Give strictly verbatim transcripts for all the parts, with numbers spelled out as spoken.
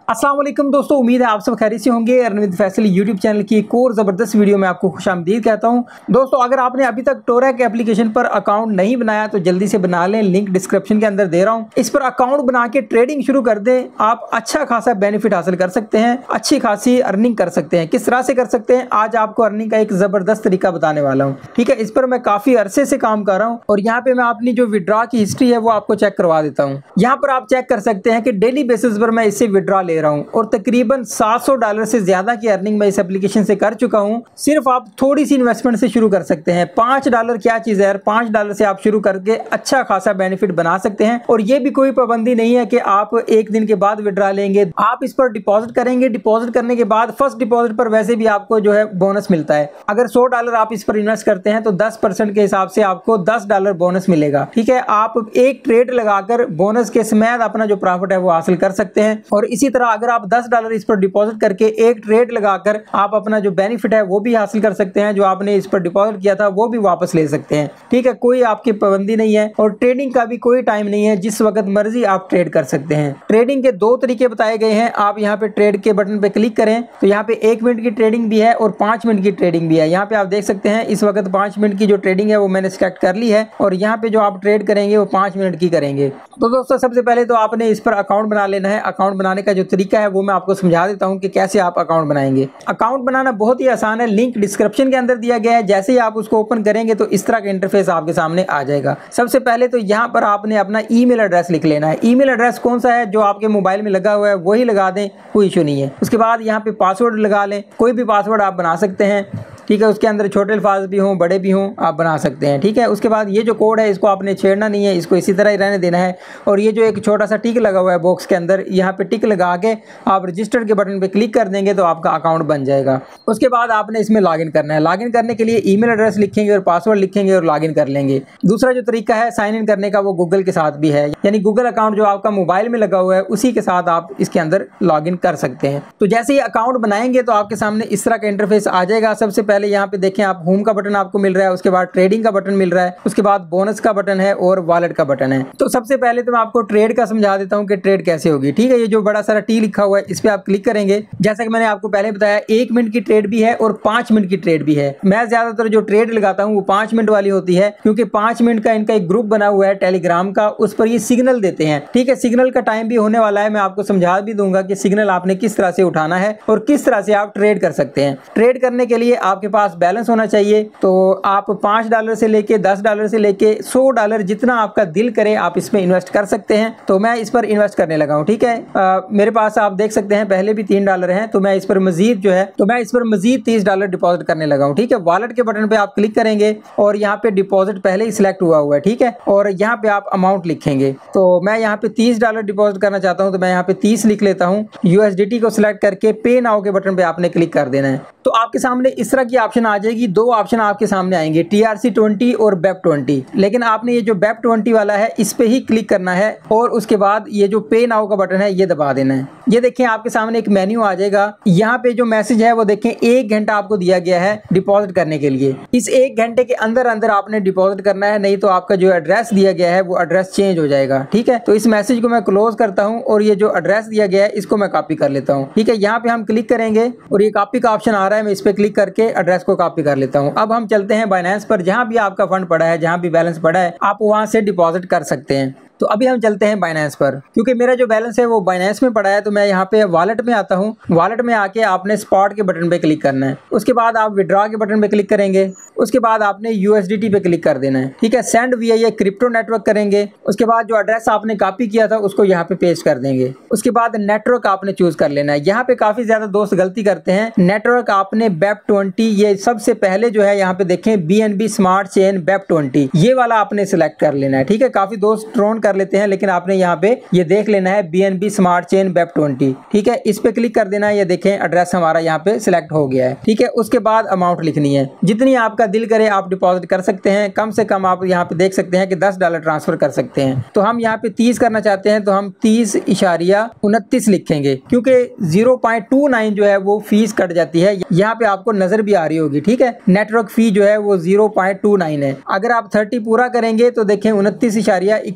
अस्सलाम वालेकुम दोस्तों, उम्मीद है आप सब खैरियत से होंगे। Earn with Faisal YouTube channel की एक और ज़बरदस्त वीडियो में आपको खुशामदीद कहता हूं। दोस्तों, अगर आपने अभी तक टोरक एप्लीकेशन पर अकाउंट नहीं बनाया तो जल्दी से बना लें, लिंक डिस्क्रिप्शन के अंदर दे रहा हूं। इस पर अकाउंट बना के ट्रेडिंग शुरू कर दें, आप अच्छा खासा बेनिफिट हासिल कर सकते हैं, अच्छी खासी अर्निंग कर सकते हैं। किस तरह से कर सकते हैं, आज आपको अर्निंग का एक ज़बरदस्त तरीका बताने वाला हूँ। ठीक है, इस पर मैं काफ़ी अरसे से काम कर रहा हूँ और यहाँ पे मैं अपनी जो विड्रॉ की हिस्ट्री है वो आपको चेक करवा देता हूँ। यहाँ पर आप चेक कर सकते हैं कि डेली बेसिस पर मैं इससे विड्रॉ ले रहा हूँ और तकरीबन सात सौ डॉलर से ज्यादा की अर्निंग मैं इस एप्लीकेशन से कर चुका हूँ। सिर्फ आप थोड़ी सी इन्वेस्टमेंट से शुरू कर सकते हैं। पांच डॉलर क्या चीज है यार, पांच डॉलर से आप शुरू करके अच्छा खासा बेनिफिट बना सकते हैं। और ये भी कोई पाबंदी नहीं है कि आप एक दिन के बाद विड्रॉ लेंगे, आप इस पर डिपॉजिट करेंगे। डिपॉजिट करने के बाद फर्स्ट डिपॉजिट पर वैसे भी आपको जो है बोनस मिलता है। अगर सौ डॉलर आप इस पर इन्वेस्ट करते हैं तो दस परसेंट के हिसाब से आपको दस डॉलर बोनस मिलेगा। ठीक है, आप एक ट्रेड लगाकर बोनस के समेत अपना जो प्रॉफिट है वो हासिल कर सकते हैं। और इसी तरह अगर आप दस डॉलर इस पर डिपॉजिट करके एक ट्रेड लगाकर आप अपना जो बेनिफिट है वो भी हासिल कर सकते हैं। जो आपने इस पर डिपॉजिट किया था वो भी वापस ले सकते हैं। ठीक है, कोई आपकी पाबंदी नहीं है और ट्रेडिंग का भी कोई टाइम नहीं है, जिस वक्त मर्जी आप ट्रेड कर सकते हैं। ट्रेडिंग के दो तरीके बताए गए हैं। आप यहाँ पे ट्रेड के बटन पे क्लिक करें तो यहाँ पे एक मिनट की ट्रेडिंग भी है और पांच मिनट की ट्रेडिंग भी है। यहाँ पे आप देख सकते हैं इस वक्त पांच मिनट की जो ट्रेडिंग है वो मैंने सिलेक्ट कर ली है और यहाँ पे जो आप ट्रेड करेंगे वो पांच मिनट की करेंगे। तो दोस्तों, सबसे पहले तो आपने इस पर अकाउंट बना लेना है। अकाउंट बनाने का जो तरीका है वो मैं आपको समझा देता हूं कि कैसे आप अकाउंट बनाएंगे। अकाउंट बनाना बहुत ही आसान है, लिंक डिस्क्रिप्शन के अंदर दिया गया है। जैसे ही आप उसको ओपन करेंगे तो इस तरह का इंटरफेस आपके सामने आ जाएगा। सबसे पहले तो यहाँ पर आपने अपना ईमेल एड्रेस लिख लेना है। ईमेल एड्रेस कौन सा है, जो आपके मोबाइल में लगा हुआ है वही लगा दें, कोई इशू नहीं है। उसके बाद यहाँ पे पासवर्ड लगा लें, कोई भी पासवर्ड आप बना सकते हैं। ठीक है, उसके अंदर छोटे अल्फाज भी हों बड़े भी हों आप बना सकते हैं। ठीक है, उसके बाद ये जो कोड है इसको आपने छेड़ना नहीं है, इसको इसी तरह ही रहने देना है। और ये जो एक छोटा सा टिक लगा हुआ है बॉक्स के अंदर, यहाँ पे टिक लगा के आप रजिस्टर के बटन पे क्लिक कर देंगे तो आपका अकाउंट बन जाएगा। उसके बाद आपने इसमें लॉगिन करना है। लॉगिन करने के लिए ईमेल एड्रेस लिखेंगे और पासवर्ड लिखेंगे और लॉगिन कर लेंगे। दूसरा जो तरीका है साइन इन करने का वो गूगल के साथ भी है, यानी गूगल अकाउंट जो आपका मोबाइल में लगा हुआ है उसी के साथ आप इसके अंदर लॉगिन कर सकते हैं। तो जैसे ही अकाउंट बनाएंगे तो आपके सामने इस तरह का इंटरफेस आ जाएगा। सबसे पहले यहाँ पे देखें आप होम का बटन आपको मिल रहा है, उसके बाद ट्रेडिंग का बटन मिल रहा है, उसके बाद बोनस का बटन है और वॉलेट का बटन है। तो सबसे पहले तो मैं आपको ट्रेड का समझा देता हूं कि ट्रेड कैसे होगी। ठीक है, ये जो बड़ा सारा टी लिखा हुआ है इस पे आप क्लिक करेंगे। जैसा कि मैंने आपको पहले बताया, एक मिनट की ट्रेड भी है और पांच मिनट की ट्रेड भी है। मैं ज्यादातर जो ट्रेड लगाता हूँ वो पांच मिनट वाली होती है, क्योंकि पांच मिनट का इनका एक ग्रुप बना हुआ है टेलीग्राम का, उस पर ये सिग्नल देते हैं। ठीक है, सिग्नल का टाइम भी होने वाला है, मैं आपको समझा भी दूंगा कि सिग्नल आपने किस तरह से उठाना है और किस तरह से आप ट्रेड कर सकते हैं। ट्रेड करने के लिए आपके पास बैलेंस होना चाहिए। तो आप पांच डॉलर से लेके दस डॉलर से लेके सौ डॉलर जितना आपका दिल करे आप इसमें इन्वेस्ट कर सकते हैं। तो मैं इस पर इन्वेस्ट करने लगा हूं। ठीक है, आ, मेरे पास आप देख सकते हैं पहले भी तीन डॉलर हैं, तो मैं इस पर मजीद जो है तो मैं इस पर मजीद तीस डॉलर डिपॉजिट करने लगा हूं। ठीक है, वॉलेट के बटन पे आप क्लिक करेंगे और यहाँ पे डिपॉजिट पहले ही सिलेक्ट हुआ हुआ है। ठीक है, और यहाँ पे आप अमाउंट लिखेंगे। तो मैं यहाँ पे तीस डॉलर डिपॉजिट करना चाहता हूँ तो मैं यहाँ पे तीस लिख लेता हूँ। यूएसडीटी को सिलेक्ट करके पे नाउ के बटन पे आपने क्लिक कर देना है। तो आपके सामने इस तरह की ऑप्शन आ जाएगी। दो ऑप्शन आपके सामने आएंगे, टीआरसी ट्वेंटी और बेप ट्वेंटी। लेकिन आपने ये जो बेप ट्वेंटी वाला है इस पे ही क्लिक करना है और उसके बाद ये जो पे नाउ का बटन है ये दबा देना है। ये देखें आपके सामने एक मेन्यू आ जाएगा। यहाँ पे जो मैसेज है वो देखें, एक घंटा आपको दिया गया है डिपॉजिट करने के लिए। इस एक घंटे के अंदर अंदर आपने डिपॉजिट करना है, नहीं तो आपका जो एड्रेस दिया गया है वो एड्रेस चेंज हो जाएगा। ठीक है, तो इस मैसेज को मैं क्लोज करता हूँ और ये जो एड्रेस दिया गया है इसको मैं कॉपी कर लेता हूँ। ठीक है, यहाँ पे हम क्लिक करेंगे और ये कॉपी का ऑप्शन आ रहा है, मैं इस पे क्लिक करके एड्रेस को कॉपी कर लेता हूँ। अब हम चलते हैं बाइनेंस पर। जहां भी आपका फंड पड़ा है, जहां भी बैलेंस पड़ा है, आप वहां से डिपॉजिट कर सकते हैं। तो अभी हम चलते हैं बाइनेंस पर, क्योंकि मेरा जो बैलेंस है वो बाइनेंस में पड़ा है। तो मैं यहाँ पे वॉलेट में आता हूँ। वॉलेट में आके आपने स्पॉट के बटन पे क्लिक करना है। उसके बाद आप विड्रॉ के बटन पे क्लिक करेंगे। उसके बाद आपने यूएसडीटी पे क्लिक कर देना है। ठीक है, send via crypto network करेंगे। उसके बाद जो एड्रेस आपने कॉपी किया था उसको यहाँ पे पेस्ट कर देंगे। उसके बाद नेटवर्क आपने चूज कर लेना है। यहाँ पे काफी ज्यादा दोस्त गलती करते हैं। नेटवर्क आपने बेप ट्वेंटी, ये सबसे पहले जो है यहाँ पे देखें BNB smart chain BEP twenty, ये वाला आपने सिलेक्ट कर लेना है। ठीक है, काफी दोस्त ट्रोन कर लेते हैं, लेकिन आपने यहाँ पे ये देख लेना है BNB smart chain BEP twenty. ठीक है, इस पे क्लिक कर देना है। ये देखें एड्रेस हमारा यहाँ पे सिलेक्ट हो गया है। ठीक है, उसके बाद अमाउंट लिखनी है, जितनी आपका दिल करे आप डिपॉजिट कर सकते हैं। कम से कम आप यहाँ पे देख सकते हैं कि दस डॉलर ट्रांसफर कर सकते हैं। तो हम यहाँ पे तीस करना चाहते हैं तो हम तीस इशारिया उनतीस लिखेंगे, क्योंकि जीरो पॉइंट टू नाइन जो है वो फीस कट जाती है। यहाँ पे आपको नजर भी आ रही होगी। ठीक है, नेटवर्क फी जो है वो जीरो पॉइंट टू नाइन है। अगर आप तीस पूरा करेंगे तो देखें उनतीस इशारिया इकहत्तर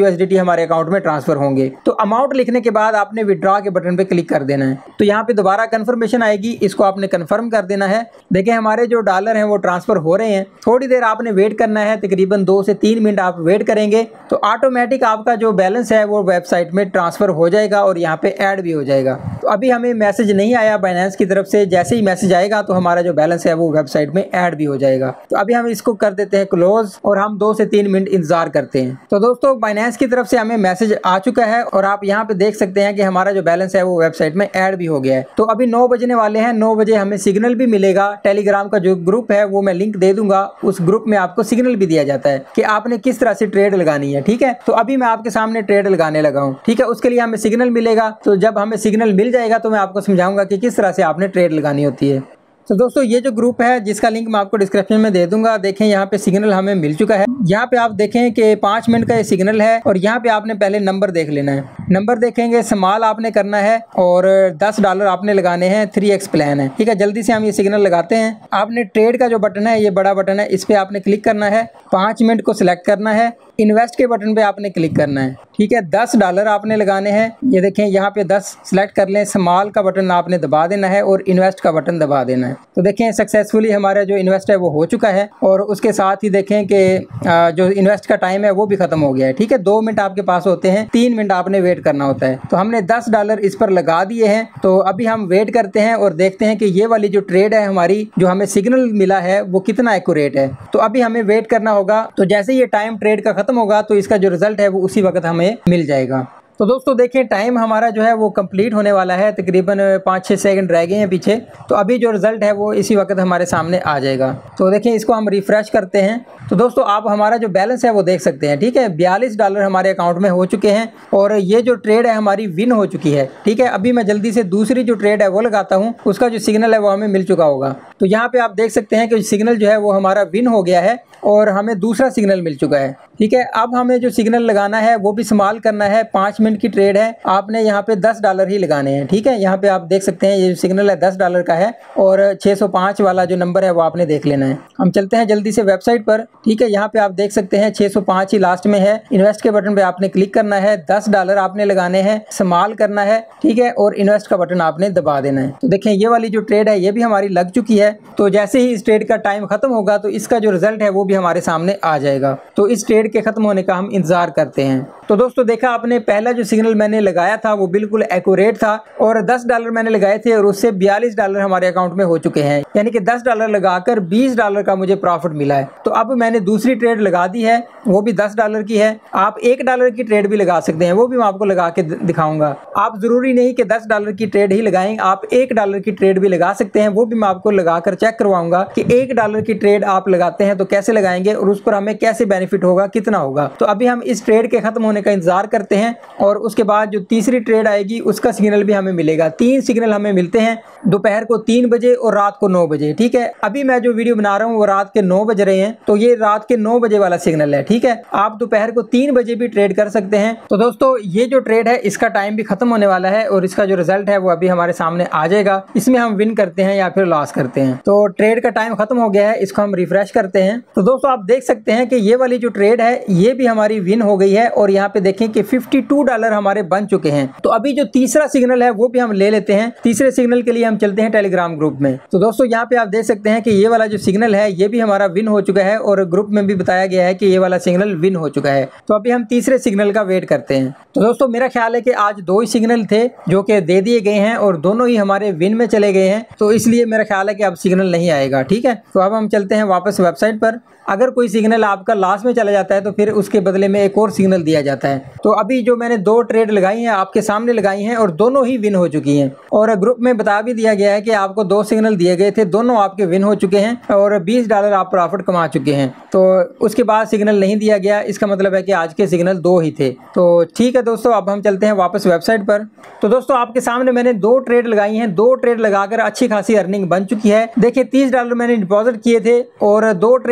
यूएसडीटी हमारे अकाउंट में ट्रांसफर होंगे। तो अमाउंट लिखने के बाद आपने विड्रॉ के बटन पे क्लिक कर देना है। तो यहाँ पे दोबारा कंफर्मेशन आएगी, इसको आपने कंफर्म कर देना है। देखिए हमारे जो डॉलर हैं वो ट्रांसफर हो रहे हैं। थोड़ी देर आपने वेट करना है, तकरीबन दो से तीन मिनट आप वेट करेंगे तो ऑटोमेटिक आपका जो बैलेंस है वो वेबसाइट में ट्रांसफर हो जाएगा और यहाँ पे ऐड भी हो जाएगा। तो अभी हमें मैसेज नहीं आया बाइनेंस की तरफ से, जैसे ही मैसेज आएगा तो हमारा जो बैलेंस है वो वेबसाइट में ऐड भी हो जाएगा। तो अभी हम इसको कर देते हैं क्लोज और हम दो से तीन मिनट इंतजार करते हैं। तो दोस्तों बाइनेंस की तरफ से हमें मैसेज आ चुका है और आप यहाँ पे देख सकते हैं कि हमारा जो बैलेंस है वो वेबसाइट में ऐड भी हो गया है। तो अभी नौ बजने वाले हैं, नौ बजे हमें सिग्नल भी मिलेगा। टेलीग्राम का जो ग्रुप है वो मैं लिंक दे दूंगा, उस ग्रुप में आपको सिग्नल भी दिया जाता है कि आपने किस तरह से ट्रेड लगानी है। ठीक है, तो अभी मैं आपके सामने ट्रेड लगाने लगा हूँ। ठीक है, उसके लिए हमें सिग्नल मिलेगा। तो जब हमें सिग्नल मिल जाएगा तो मैं आपको समझाऊंगा कि किस तरह से आपने ट्रेड लगानी होती है। तो दोस्तों ये जो ग्रुप है जिसका लिंक मैं आपको डिस्क्रिप्शन में दे दूंगा, देखें यहाँ पे सिग्नल हमें मिल चुका है। यहाँ पे आप देखें कि पाँच मिनट का ये सिग्नल है और यहाँ पे आपने पहले नंबर देख लेना है। नंबर देखेंगे, स्मॉल आपने करना है और दस डॉलर आपने लगाने हैं। थ्री एक्स प्लान है। ठीक है, जल्दी से हम ये सिग्नल लगाते हैं। आपने ट्रेड का जो बटन है, ये बड़ा बटन है, इस पर आपने क्लिक करना है। पाँच मिनट को सिलेक्ट करना है। इन्वेस्ट के बटन पे आपने क्लिक करना है। ठीक है, दस डॉलर आपने लगाने हैं। ये देखें यहाँ पे दस सिलेक्ट कर लें। स्मॉल का बटन आपने दबा देना है और इन्वेस्ट का बटन दबा देना है। तो देखें सक्सेसफुली हमारा जो इन्वेस्ट है वो हो चुका है और उसके साथ ही देखें कि जो इन्वेस्ट का टाइम है वो भी खत्म हो गया है। ठीक है, दो मिनट आपके पास होते हैं, तीन मिनट आपने वेट करना होता है। तो हमने दस डॉलर इस पर लगा दिए हैं। तो अभी हम वेट करते हैं और देखते हैं कि ये वाली जो ट्रेड है हमारी, जो हमें सिग्नल मिला है वो कितना एक्यूरेट है। तो अभी हमें वेट करना होगा। तो जैसे ये टाइम ट्रेड का खत्म होगा तो इसका जो रिजल्ट है वो उसी वक्त हमें मिल जाएगा। तो दोस्तों देखें टाइम हमारा जो है वो कंप्लीट होने वाला है, तकरीबन पाँच छः सेकंड रह गए हैं पीछे। तो अभी जो रिजल्ट है वो इसी वक्त हमारे सामने आ जाएगा। तो देखें इसको हम रिफ्रेश करते हैं। तो दोस्तों आप हमारा जो बैलेंस है वो देख सकते हैं। ठीक है, बयालीस डॉलर हमारे अकाउंट में हो चुके हैं और ये जो ट्रेड है हमारी विन हो चुकी है। ठीक है, अभी मैं जल्दी से दूसरी जो ट्रेड है वो लगाता हूँ, उसका जो सिग्नल है वो हमें मिल चुका होगा। तो यहाँ पे आप देख सकते हैं कि सिग्नल जो है वो हमारा विन हो गया है और हमें दूसरा सिग्नल मिल चुका है। ठीक है, अब हमें जो सिग्नल लगाना है वो भी संभाल करना है। पाँच मिनट की ट्रेड है, आपने यहाँ पे दस डॉलर ही लगाने हैं। ठीक है, यहाँ पे आप देख सकते हैं ये जो सिग्नल है दस डॉलर का है और छः सौ पाँच वाला जो नंबर है वो आपने देख लेना है। हम चलते हैं जल्दी से वेबसाइट पर। ठीक है, यहाँ पे आप देख सकते हैं छः सौ पाँच ही लास्ट में है। इन्वेस्ट के बटन पे आपने क्लिक करना है। दस डॉलर आपने लगाने हैं, संभाल करना है। ठीक है, और इन्वेस्ट का बटन आपने दबा देना है। तो देखें ये वाली जो ट्रेड है ये भी हमारी लग चुकी है। तो जैसे ही इस ट्रेड का टाइम खत्म होगा तो इसका जो रिजल्ट है वो भी हमारे सामने आ जाएगा। तो इस ट्रेड के खत्म होने का हम इंतजार करते हैं। तो दोस्तों देखा आपने, पहला जो सिग्नल मैंने लगाया था वो बिल्कुल एक्यूरेट था और दस डॉलर मैंने लगाए थे और उससे बयालीस डॉलर हमारे अकाउंट में हो चुके हैं। यानी कि दस डॉलर लगाकर बीस डॉलर का मुझे प्रॉफिट मिला है। तो अब मैंने दूसरी ट्रेड लगा दी है, वो भी दस डॉलर की है। आप एक डॉलर की ट्रेड भी लगा सकते हैं, वो भी मैं आपको लगा के दिखाऊंगा। आप जरूरी नहीं कि दस डॉलर की ट्रेड ही लगाएं, आप एक डॉलर की ट्रेड भी लगा सकते हैं। वो भी मैं आपको लगाकर चेक करवाऊंगा कि एक डॉलर की ट्रेड आप लगाते हैं तो कैसे लगाएंगे और उस पर हमें कैसे बेनिफिट होगा, कितना होगा। तो अभी हम इस ट्रेड के खत्म होने का इंतजार करते हैं और उसके बाद जो तीसरी ट्रेड आएगी उसका सिग्नल भी हमें मिलेगा। तीन सिग्नल हमें मिलते हैं, दोपहर को तीन बजे और रात को नौ बजे। ठीक है, अभी मैं जो वीडियो बना रहा हूँ वो रात के नौ बज रहे हैं, तो ये रात के नौ बजे वाला सिग्नल है। ठीक है, आप दोपहर को तीन बजे भी ट्रेड कर सकते हैं। तो दोस्तों ये जो ट्रेड है इसका टाइम भी खत्म होने वाला है और इसका जो रिजल्ट है वो अभी हमारे सामने आ जाएगा। इसमें हम विन करते हैं या फिर लॉस करते हैं। तो ट्रेड का टाइम खत्म हो गया है, इसको हम रिफ्रेश करते हैं। तो दोस्तों आप देख सकते हैं कि ये वाली जो ट्रेड है ये भी हमारी विन हो गई है और यहाँ पे देखें कि बावन डॉलर हमारे बन चुके हैं। तो अभी जो तीसरा सिग्नल है वो भी हम ले लेते हैं। तीसरे सिग्नल के लिए हम चलते हैं टेलीग्राम ग्रुप में। तो दोस्तों यहाँ पे आप देख सकते हैं कि ये वाला जो सिग्नल है ये भी हमारा विन हो चुका है और ग्रुप में भी बताया गया है कि ये वाला सिग्नल विन हो चुका है। तो अभी हम तीसरे सिग्नल का वेट करते हैं। तो दोस्तों मेरा ख्याल है कि आज दो ही सिग्नल थे जो कि दे दिए गए हैं और दोनों ही हमारे विन में चले गए हैं, तो इसलिए मेरा ख्याल है कि अब सिग्नल नहीं आएगा। ठीक है, तो अब हम चलते हैं वापस वेबसाइट पर। अगर कोई सिग्नल आपका लास्ट में चला जाता है तो फिर उसके बदले में एक और सिग्नल दिया जाता है। तो अभी जो मैंने दो ट्रेड लगाई हैं आपके सामने लगाई हैं और दोनों ही विन हो चुकी हैं और ग्रुप में बता भी दिया गया है कि आपको दो सिग्नल दिए गए थे, दोनों आपके विन हो चुके हैं और बीस डॉलर आप प्रॉफिट कमा चुके हैं। तो उसके बाद सिग्नल नहीं दिया गया, इसका मतलब है कि आज के सिग्नल दो ही थे। तो ठीक है दोस्तों, अब हम चलते हैं वापस वेबसाइट पर। तो दोस्तों आपके सामने मैंने दो ट्रेड लगाई हैं, दो ट्रेड लगाकर अच्छी खासी अर्निंग बन चुकी है। देखिए तीस डॉलर मैंने डिपॉजिट किए थे और दो ट्रेड मैंने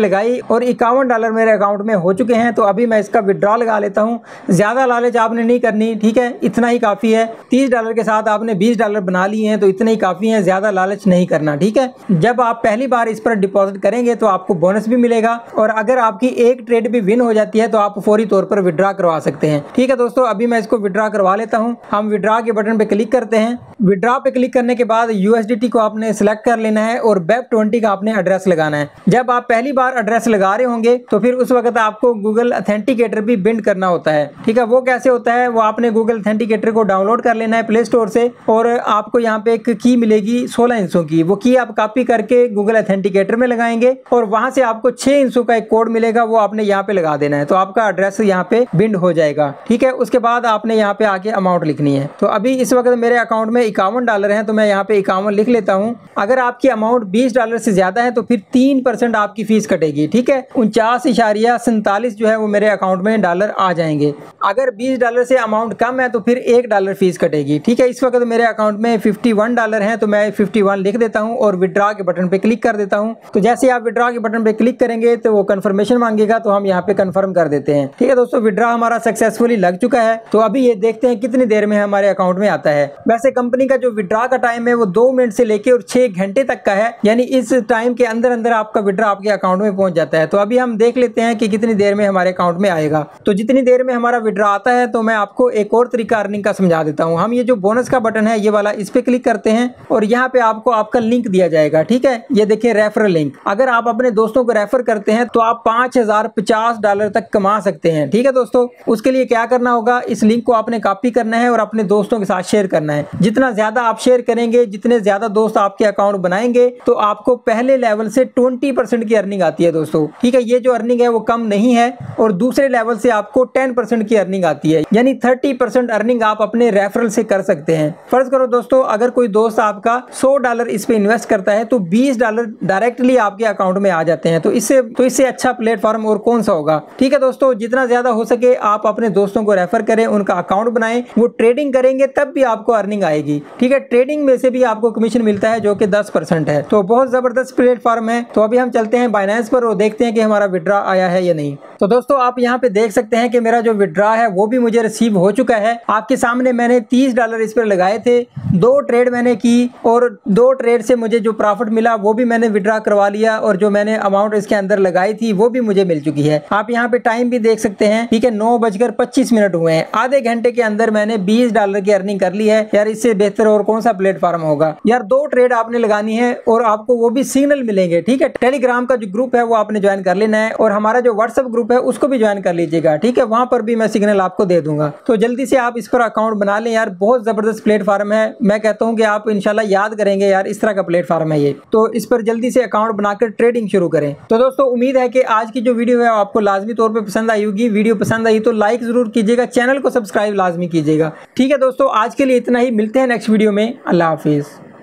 लगाई और इक्यावन डॉलर मेरे अकाउंट में हो चुके हैं। तो अभी मैं इसका विड्रॉ लगा लेता हूँ। ज़्यादा लालच आपने नहीं करनी, ठीक है, इतना ही काफ़ी है। तीस डॉलर के साथ आपने बीस डॉलर बना लिए हैं तो इतने ही काफ़ी हैं, ज़्यादा लालच नहीं करना, ठीक है। जब आप पहली बार इस पर डिपॉजिट करेंगे तो आपको बोनस भी मिलेगा और अगर आपकी एक ट्रेड भी विन हो जाती है तो आप फौरी तौर पर विड्रॉ करवा सकते हैं, ठीक है दोस्तों। अभी मैं इसको विड्रॉ करवा लेता हूँ। हम विड्रॉ के बटन पे क्लिक करते हैं। विड्रॉ पे क्लिक करने के बाद यूएसडीटी को आपने सिलेक्ट कर लेना है और वेब ट्वेंटी का आपने एड्रेस लगाना है। जब आप पहली बार एड्रेस लगा रहे होंगे तो फिर उस वक्त आपको गूगल ऑथेंटिकेटर भी बिल्ड करना होता है, ठीक है। वो कैसे होता है, वो आपने गूगल ऑथेंटिकेटर को डाउनलोड कर लेना है प्ले स्टोर से और आपको यहाँ पे एक की मिलेगी सोलह इंचों की। वो की आप कॉपी करके गूगल ऑथेंटिकेटर में लगाएंगे और वहां से आपको छह इंचों का एक कोड मिलेगा, वो आपने यहाँ पे लगा देना है तो आपका एड्रेस यहाँ पे बिल्ड हो जाएगा, ठीक है। उसके बाद आपने यहाँ पे आके अमाउंट लिखनी है। तो अभी इस वक्त मेरे अकाउंट में इक्यावन डॉलर है तो मैं यहाँ पे इक्यावन लिख लेता हूँ। अगर आपकी अमाउंट बीस डॉलर से ज्यादा है तो फिर तीन परसेंट आपकी फीस कटेगी, ठीक है। उनचास इशारिया सैंतालीस जो है वो मेरे अकाउंट में डॉलर आ जाएंगे। अगर बीस डॉलर से अमाउंट कम है तो फिर एक डॉलर फीस कटेगी, ठीक है। इस वक्त मेरे अकाउंट में इक्यावन डॉलर हैं तो मैं इक्यावन लिख देता हूं और विड्रॉ के बटन पे क्लिक कर देता हूं। तो जैसे आप विड्रॉ के बटन पे क्लिक करेंगे तो वो कंफर्मेशन मांगेगा तो हम यहाँ पे कंफर्म कर देते हैं, ठीक है दोस्तों। विड्रॉ हमारा सक्सेसफुली लग चुका है। तो अभी ये देखते हैं कितनी देर में हमारे अकाउंट में आता है। वैसे कंपनी का जो विड्रॉ का टाइम है वो दो मिनट से लेके और छह घंटे तक का है, यानी इस टाइम के अंदर अंदर आपका विड्रॉ आपके अकाउंट में पहुंच जाता है। तो अभी हम देख लेते हैं कि कितनी देर में हमारे अकाउंट में आएगा। तो जितनी देर में हमारा विड्रॉ आता है तो मैं आपको एक और तरीका अर्निंग का समझा देता हूँ। हम ये जो बोनस का बटन है ये वाला, इस पे क्लिक करते हैं और यहाँ पे आपको आपका लिंक दिया जाएगा, ठीक है। ये देखिए रेफरल लिंक। अगर आप अपने दोस्तों को रेफर करते हैं तो आप पांच हजार पचास डॉलर तक कमा सकते हैं, ठीक है दोस्तों। उसके लिए क्या करना होगा, इस लिंक को आपने कॉपी करना है और अपने दोस्तों के साथ शेयर करना है। जितना ज्यादा आप शेयर करेंगे, जितने ज्यादा दोस्त आपके अकाउंट बनाएंगे तो आपको पहले लेवल से ट्वेंटी परसेंट की अर्निंग आती है दोस्तों, ठीक है। ये जो अर्निंग है वो कम नहीं है और दूसरे लेवल से आपको टेन परसेंट की अर्निंग आती है, यानी थर्टी परसेंट अर्निंग आप अपने रेफरल से कर सकते हैं। फर्ज करो दोस्तों, अगर कोई दोस्त आपका सौ डॉलर इस पे इन्वेस्ट करता है तो बीस डॉलर डायरेक्टली आपके अकाउंट में आ जाते हैं। तो इससे तो इससे अच्छा प्लेटफॉर्म और कौन सा होगा, ठीक है दोस्तों। जितना ज्यादा हो सके आप अपने दोस्तों को रेफर करें, उनका अकाउंट बनाएं, वो ट्रेडिंग करेंगे तब भी आपको अर्निंग आएगी, ठीक है। ट्रेडिंग में से भी आपको कमीशन मिलता है जो कि दस परसेंट है। तो बहुत जबरदस्त प्लेटफॉर्म है। तो अभी हम चलते हैं बाइनेंस पर और देखते हैं कि हमारा विड्रॉ आया है या नहीं। तो दोस्तों आप यहाँ पे देख सकते हैं कि मेरा जो विड्रॉ है वो भी मुझे रिसीव हो चुका है। आपके सामने मैंने तीस डॉलर इस पर लगाए थे, दो ट्रेड मैंने की और दो ट्रेड से मुझे जो प्रॉफिट मिला वो भी मैंने विड्रॉ करवा लिया और जो मैंने अमाउंट इसके अंदर लगाई थी वो भी मुझे मिल चुकी है। आप यहाँ पे टाइम भी देख सकते हैं, ठीक है, नौ बजकर पच्चीस मिनट हुए हैं। आधे घंटे के अंदर मैंने बीस डॉलर की अर्निंग कर ली है। यार इससे बेहतर और कौन सा प्लेटफॉर्म होगा। यार दो ट्रेड आपने लगानी है और आपको वो भी सिग्नल मिलेंगे, ठीक है। टेलीग्राम का जो ग्रुप है वो आपने ज्वाइन कर लेना है और हमारा जो व्हाट्सएप ग्रुप है उसको भी ज्वाइन कर लीजिएगा, ठीक है। वहां पर भी मैं सिग्नल आपको दे दूंगा। तो जल्दी से आप इस पर अकाउंट बना लें। यार बहुत जबरदस्त प्लेटफॉर्म है। मैं कहता हूँ कि आप इंशाल्लाह याद करेंगे, यार इस तरह का प्लेटफॉर्म है ये। तो इस पर जल्दी से अकाउंट बनाकर ट्रेडिंग शुरू करें। तो दोस्तों उम्मीद है कि आज की जो वीडियो है आपको लाजमी तौर पर पसंद आई होगी। वीडियो पसंद आई तो लाइक जरूर कीजिएगा, चैनल को सब्सक्राइब लाजमी कीजिएगा, ठीक है दोस्तों। आज के लिए इतना ही, मिलते हैं नेक्स्ट वीडियो में। अल्लाह हाफिज।